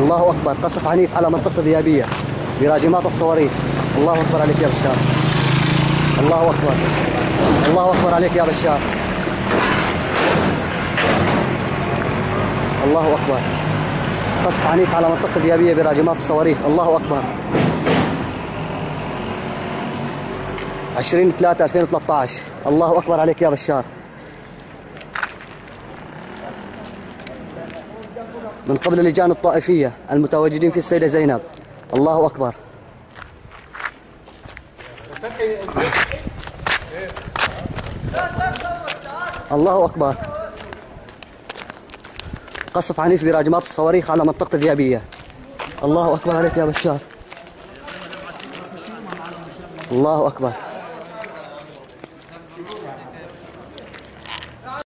الله أكبر. قصف عنيف على منطقة ذيابية براجمات الصواريخ. الله أكبر عليك يا بشار. الله أكبر. الله أكبر عليك يا بشار. الله أكبر. قصف عنيف على منطقة ذيابية براجمات الصواريخ. الله أكبر. 20/3/2013. الله أكبر عليك يا بشار. من قبل اللجان الطائفية المتواجدين في السيدة زينب. الله أكبر. الله أكبر. قصف عنيف براجمات الصواريخ على منطقة ذيابية. الله أكبر عليك يا بشار. الله أكبر.